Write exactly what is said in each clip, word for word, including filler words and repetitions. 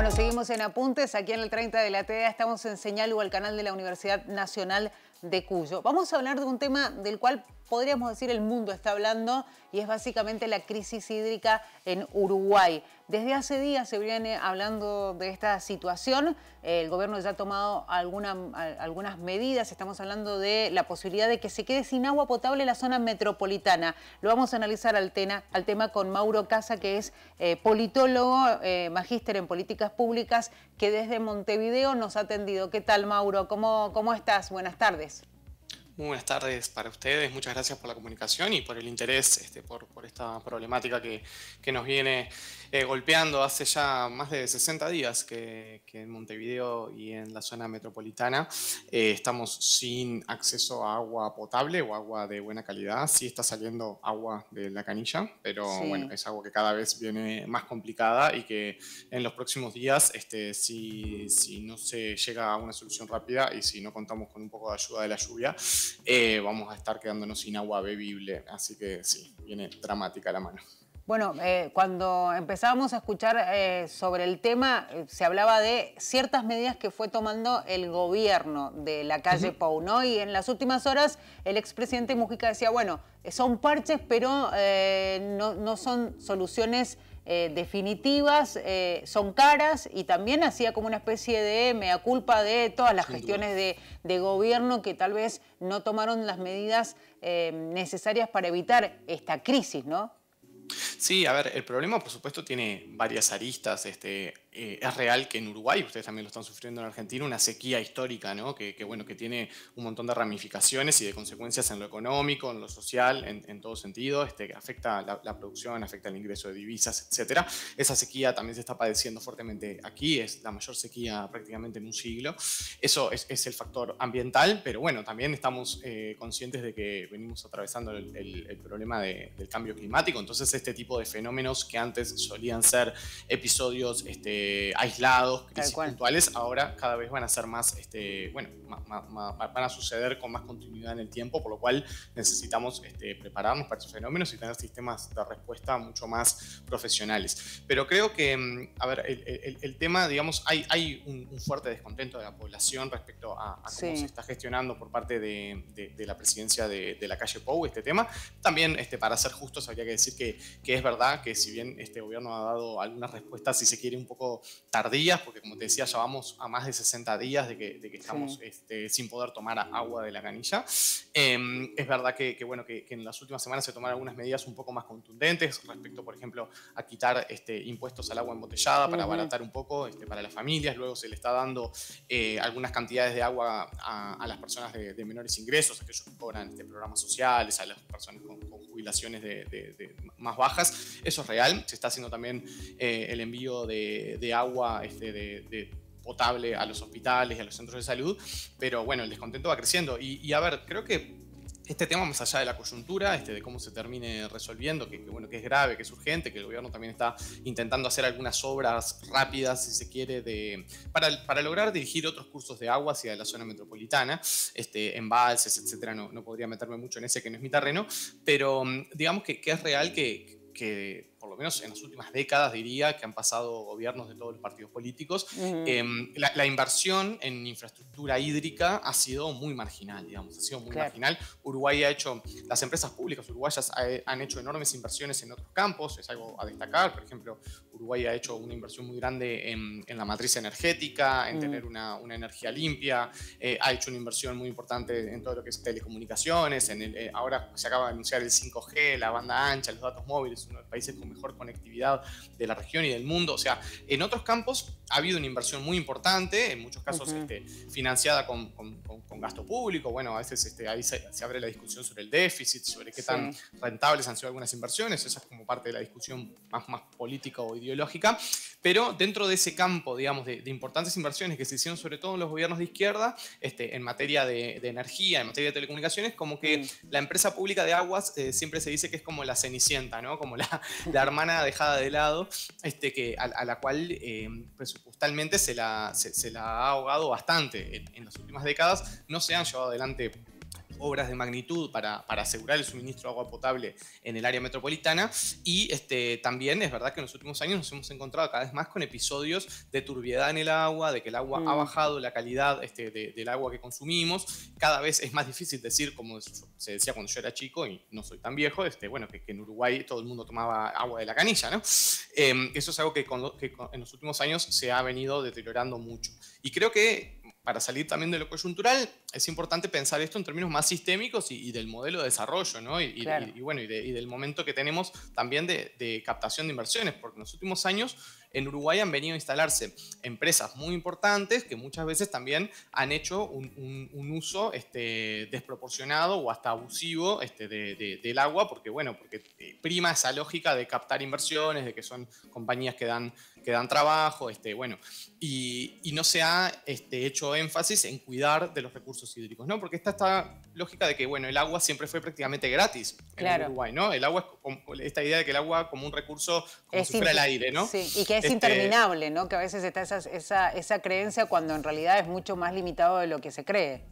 Bueno, seguimos en Apuntes, aquí en el treinta de la T D A, estamos en Señal U, el canal de la Universidad Nacional de Cuyo. Vamos a hablar de un tema del cual podríamos decir el mundo está hablando y es básicamente la crisis hídrica en Uruguay. Desde hace días se viene hablando de esta situación, el gobierno ya ha tomado alguna, algunas medidas, estamos hablando de la posibilidad de que se quede sin agua potable la zona metropolitana. Lo vamos a analizar al, tema, al tema con Mauro Casa, que es eh, politólogo, eh, magíster en políticas públicas, que desde Montevideo nos ha atendido. ¿Qué tal, Mauro? ¿Cómo, cómo estás? Buenas tardes. Muy buenas tardes para ustedes, muchas gracias por la comunicación y por el interés este, por, por esta problemática que, que nos viene eh, golpeando hace ya más de sesenta días que, que en Montevideo y en la zona metropolitana eh, estamos sin acceso a agua potable o agua de buena calidad. Sí está saliendo agua de la canilla, pero Sí. bueno, es agua que cada vez viene más complicada y que en los próximos días, este, si, si no se llega a una solución rápida y si no contamos con un poco de ayuda de la lluvia, Eh, vamos a estar quedándonos sin agua bebible, así que sí, viene dramática la mano. Bueno, eh, cuando empezábamos a escuchar eh, sobre el tema, eh, se hablaba de ciertas medidas que fue tomando el gobierno de la calle Uh-huh. Pou, ¿no? Y en las últimas horas el expresidente Mujica decía, bueno, son parches, pero eh, no, no son soluciones Eh, definitivas, eh, son caras, y también hacía como una especie de mea culpa de todas las Sin gestiones duda. de, de gobierno que tal vez no tomaron las medidas eh, necesarias para evitar esta crisis, ¿no? Sí, a ver, el problema por supuesto tiene varias aristas. Este, eh, es real que en Uruguay, ustedes también lo están sufriendo en Argentina, una sequía histórica, ¿no? Que, que, bueno, que tiene un montón de ramificaciones y de consecuencias en lo económico, en lo social, en, en todo sentido, este, que afecta la, la producción, afecta el ingreso de divisas, etcétera. Esa sequía también se está padeciendo fuertemente aquí, es la mayor sequía prácticamente en un siglo. Eso es, es el factor ambiental, pero bueno, también estamos eh, conscientes de que venimos atravesando el, el, el problema de, del cambio climático, entonces este tipo de fenómenos que antes solían ser episodios este, aislados, crisis puntuales, ahora cada vez van a ser más, este, bueno, más, más, más, van a suceder con más continuidad en el tiempo, por lo cual necesitamos este, prepararnos para esos fenómenos y tener sistemas de respuesta mucho más profesionales. Pero creo que, a ver, el, el, el tema, digamos, hay, hay un, un fuerte descontento de la población respecto a, a cómo sí. se está gestionando por parte de, de, de la presidencia de, de la calle Pou este tema. También, este, para ser justos, habría que decir que, que es verdad que si bien este gobierno ha dado algunas respuestas, si se quiere, un poco tardías, porque como te decía, ya vamos a más de sesenta días de que, de que estamos sí. este, sin poder tomar agua de la canilla. Eh, es verdad que, que, bueno, que, que en las últimas semanas se tomaron algunas medidas un poco más contundentes respecto, por ejemplo, a quitar este, impuestos al agua embotellada para uh-huh. abaratar un poco este, para las familias. Luego se le está dando eh, algunas cantidades de agua a, a las personas de, de menores ingresos, aquellos que cobran este, programas sociales, a las personas con, con jubilaciones de, de, de más bajas. Eso es real. Se está haciendo también eh, el envío de, de agua este, de, de potable a los hospitales y a los centros de salud, pero bueno, el descontento va creciendo. Y, y a ver, creo que este tema, más allá de la coyuntura, este, de cómo se termine resolviendo, que, que, bueno, que es grave, que es urgente, que el gobierno también está intentando hacer algunas obras rápidas, si se quiere, de, para, para lograr dirigir otros cursos de agua hacia la zona metropolitana, este, embalses, etcétera. No, no podría meterme mucho en ese, que no es mi terreno, pero digamos que, que es real que, que por lo menos en las últimas décadas, diría, que han pasado gobiernos de todos los partidos políticos, uh-huh. eh, la, la inversión en infraestructura hídrica ha sido muy marginal, digamos, ha sido muy claro. marginal. Uruguay ha hecho, las empresas públicas uruguayas ha, han hecho enormes inversiones en otros campos, es algo a destacar. Por ejemplo, Uruguay ha hecho una inversión muy grande en, en la matriz energética, en uh-huh. tener una, una energía limpia, eh, ha hecho una inversión muy importante en todo lo que es telecomunicaciones, en el, eh, ahora se acaba de anunciar el cinco G, la banda ancha, los datos móviles, uno de los países con mejor conectividad de la región y del mundo. O sea, en otros campos ha habido una inversión muy importante, en muchos casos uh-huh. este, financiada con, con, con, con gasto público. Bueno, a veces este, ahí se, se abre la discusión sobre el déficit, sobre qué sí. tan rentables han sido algunas inversiones. Esa es como parte de la discusión más, más política o ideológica. Pero dentro de ese campo, digamos, de, de importantes inversiones que se hicieron sobre todo en los gobiernos de izquierda, este, en materia de, de energía, en materia de telecomunicaciones, como que mm. la empresa pública de aguas eh, siempre se dice que es como la Cenicienta, ¿no? Como la, la hermana dejada de lado, este, que, a, a la cual eh, presupuestalmente se la, se, se la ha ahogado bastante en, en las últimas décadas. No se han llevado adelante obras de magnitud para, para asegurar el suministro de agua potable en el área metropolitana. Y este, también es verdad que en los últimos años nos hemos encontrado cada vez más con episodios de turbiedad en el agua, de que el agua mm. ha bajado la calidad este, de, del agua que consumimos. Cada vez es más difícil decir, como se decía cuando yo era chico, y no soy tan viejo, este, bueno, que, que en Uruguay todo el mundo tomaba agua de la canilla, ¿no? Eh, eso es algo que, con, que con, en los últimos años se ha venido deteriorando mucho. Y creo que para salir también de lo coyuntural, es importante pensar esto en términos más sistémicos y, y del modelo de desarrollo, ¿no? Y, claro. y, y, bueno, y, de, y del momento que tenemos también de, de captación de inversiones, porque en los últimos años en Uruguay han venido a instalarse empresas muy importantes que muchas veces también han hecho un, un, un uso este, desproporcionado o hasta abusivo este, de, de, del agua, porque, bueno, porque prima esa lógica de captar inversiones, de que son compañías que dan, que dan trabajo, este, bueno, y, y no se ha este, hecho énfasis en cuidar de los recursos hídricos, ¿no? Porque está esta lógica de que, bueno, el agua siempre fue prácticamente gratis en claro. Uruguay, ¿no? El agua, es esta idea de que el agua como un recurso, como es si fuera el aire, ¿no? Sí, y que es este, interminable, ¿no? Que a veces está esa, esa, esa creencia cuando en realidad es mucho más limitado de lo que se cree.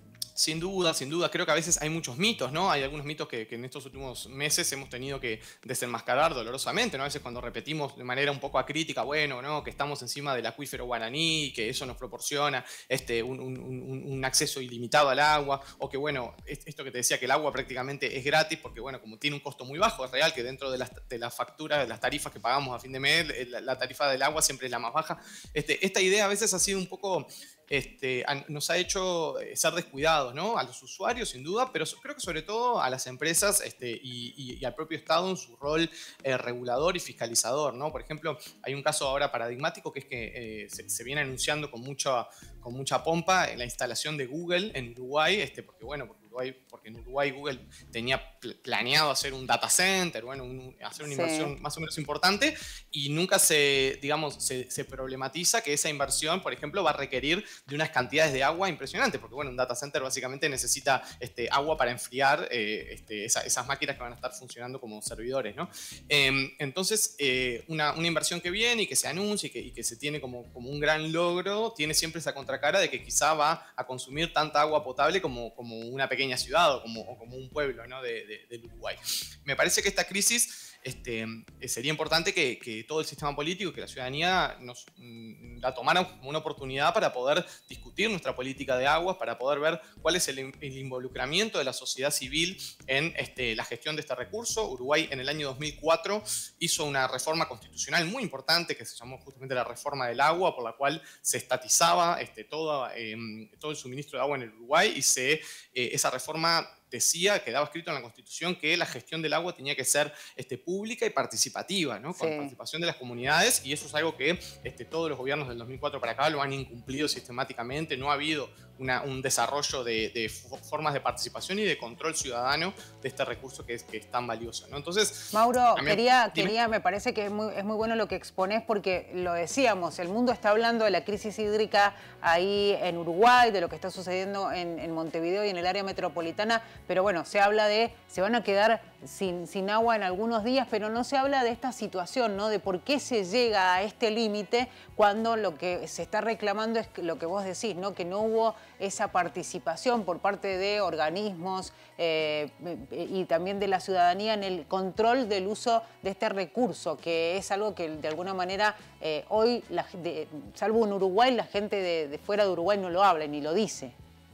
Sin duda, sin duda. Creo que a veces hay muchos mitos, ¿no? Hay algunos mitos que, que en estos últimos meses hemos tenido que desenmascarar dolorosamente, ¿no? A veces cuando repetimos de manera un poco acrítica, bueno, ¿no? Que estamos encima del acuífero guaraní, que eso nos proporciona este, un, un, un, un acceso ilimitado al agua, o que, bueno, esto que te decía, que el agua prácticamente es gratis, porque, bueno, como tiene un costo muy bajo, es real que dentro de las, de las facturas, de las tarifas que pagamos a fin de mes, la, la tarifa del agua siempre es la más baja. Este, esta idea a veces ha sido un poco... Este, nos ha hecho ser descuidados, ¿no? A los usuarios, sin duda, pero creo que sobre todo a las empresas este, y, y, y al propio Estado en su rol eh, regulador y fiscalizador, ¿no? Por ejemplo, hay un caso ahora paradigmático que es que eh, se, se viene anunciando con mucha, con mucha pompa la instalación de Google en Uruguay, este, porque, bueno, porque porque en Uruguay Google tenía planeado hacer un data center, bueno, un, hacer una sí. inversión más o menos importante, y nunca se, digamos, se, se problematiza que esa inversión, por ejemplo, va a requerir de unas cantidades de agua impresionantes, porque bueno, un data center básicamente necesita este, agua para enfriar eh, este, esa, esas máquinas que van a estar funcionando como servidores, ¿no? Eh, entonces, eh, una, una inversión que viene y que se anuncia y que, y que se tiene como, como un gran logro, tiene siempre esa contracara de que quizá va a consumir tanta agua potable como, como una pequeña ciudad o como, o como un pueblo, ¿no? de, de, del Uruguay. Me parece que esta crisis este, sería importante que, que todo el sistema político, que la ciudadanía nos mm, la tomara como una oportunidad para poder discutir nuestra política de aguas, para poder ver cuál es el, el involucramiento de la sociedad civil en este, la gestión de este recurso. Uruguay en el año dos mil cuatro hizo una reforma constitucional muy importante que se llamó justamente la reforma del agua, por la cual se estatizaba este, todo, eh, todo el suministro de agua en el Uruguay, y se, eh, esa reforma decía, quedaba escrito en la Constitución, que la gestión del agua tenía que ser este, pública y participativa, ¿no? Con sí. participación de las comunidades, y eso es algo que este, todos los gobiernos del dos mil cuatro para acá lo han incumplido sistemáticamente. No ha habido una, un desarrollo de, de formas de participación y de control ciudadano de este recurso que es, que es tan valioso, ¿no? Entonces, Mauro, también, quería, quería, me parece que es muy, es muy bueno lo que exponés, porque lo decíamos, el mundo está hablando de la crisis hídrica ahí en Uruguay, de lo que está sucediendo en, en Montevideo y en el área metropolitana, pero bueno, se habla de, se van a quedar sin, sin agua en algunos días, pero no se habla de esta situación, ¿no? De por qué se llega a este límite cuando lo que se está reclamando es lo que vos decís, ¿no? Que no hubo esa participación por parte de organismos eh, y también de la ciudadanía en el control del uso de este recurso, que es algo que de alguna manera eh, hoy, la, de, salvo en Uruguay, la gente de, de fuera de Uruguay no lo habla ni lo dice.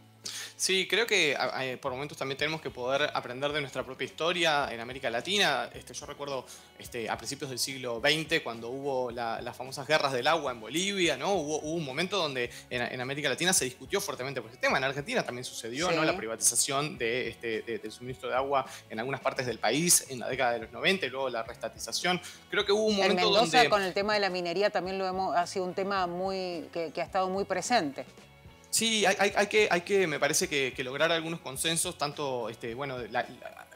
Sí, creo que eh, por momentos también tenemos que poder aprender de nuestra propia historia en América Latina. Este, yo recuerdo este, a principios del siglo veinte, cuando hubo la, las famosas guerras del agua en Bolivia, ¿no? Hubo, hubo un momento donde en, en América Latina se discutió fuertemente por ese tema. En Argentina también sucedió, sí. ¿no? La privatización de, este, de, del suministro de agua en algunas partes del país en la década de los noventa, y luego la reestatización. Creo que hubo un momento en Mendoza, donde... con el tema de la minería también lo hemos, ha sido un tema muy que, que ha estado muy presente. Sí, hay, hay, hay, que, hay que, me parece que, que lograr algunos consensos, tanto, este, bueno, la, la,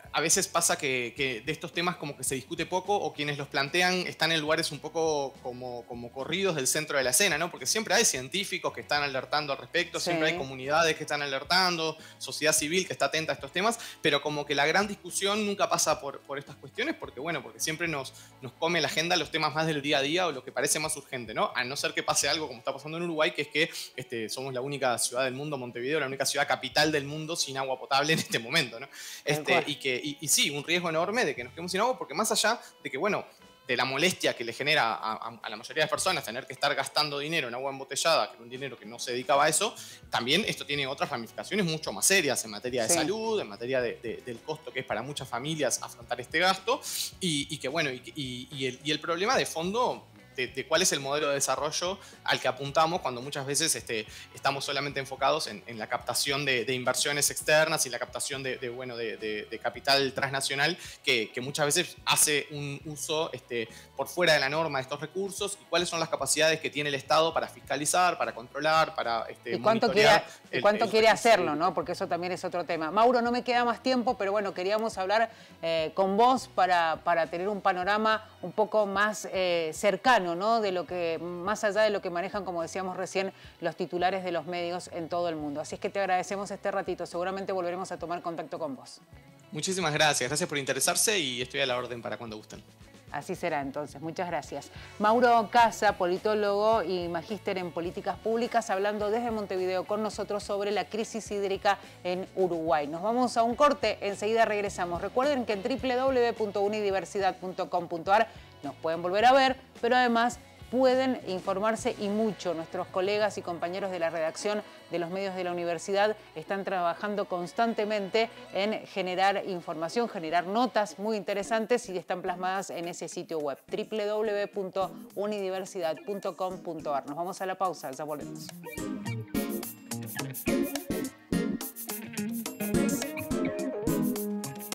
a veces pasa que, que de estos temas como que se discute poco o quienes los plantean están en lugares un poco como, como corridos del centro de la escena, ¿no? Porque siempre hay científicos que están alertando al respecto, sí. siempre hay comunidades que están alertando, sociedad civil que está atenta a estos temas, pero como que la gran discusión nunca pasa por, por estas cuestiones porque, bueno, porque siempre nos, nos come la agenda los temas más del día a día o lo que parece más urgente, ¿no? A no ser que pase algo como está pasando en Uruguay, que es que este, somos la única ciudad del mundo, Montevideo, la única ciudad capital del mundo sin agua potable en este momento, ¿no? Este, y, que, y, y sí, un riesgo enorme de que nos quedemos sin agua, porque más allá de que, bueno, de la molestia que le genera a, a, a la mayoría de personas tener que estar gastando dinero en agua embotellada, que es un dinero que no se dedicaba a eso, también esto tiene otras ramificaciones mucho más serias en materia de sí. salud, en materia de, de, del costo que es para muchas familias afrontar este gasto, y, y que bueno, y, y, y, el, y el problema de fondo de, de cuál es el modelo de desarrollo al que apuntamos cuando muchas veces este, estamos solamente enfocados en, en la captación de, de inversiones externas y la captación de, de, bueno, de, de, de capital transnacional que, que muchas veces hace un uso este, por fuera de la norma de estos recursos, y cuáles son las capacidades que tiene el Estado para fiscalizar, para controlar, para este, ¿Y cuánto quiere, el, cuánto el, quiere el, hacerlo? ¿no? Porque eso también es otro tema. Mauro, no me queda más tiempo, pero bueno, queríamos hablar eh, con vos para, para tener un panorama un poco más eh, cercano, ¿no? De lo que, más allá de lo que manejan, como decíamos recién, los titulares de los medios en todo el mundo. Así es que te agradecemos este ratito. Seguramente volveremos a tomar contacto con vos. Muchísimas gracias. Gracias por interesarse y estoy a la orden para cuando gusten. Así será entonces, muchas gracias. Mauro Casa, politólogo y magíster en políticas públicas, hablando desde Montevideo con nosotros sobre la crisis hídrica en Uruguay. Nos vamos a un corte, enseguida regresamos. Recuerden que en doble u doble u doble u punto unidiversidad punto com punto a r nos pueden volver a ver, pero además pueden informarse y mucho. Nuestros colegas y compañeros de la redacción de los medios de la universidad están trabajando constantemente en generar información, generar notas muy interesantes y están plasmadas en ese sitio web, doble u doble u doble u punto unidiversidad punto com punto a r. Nos vamos a la pausa, ya volvemos.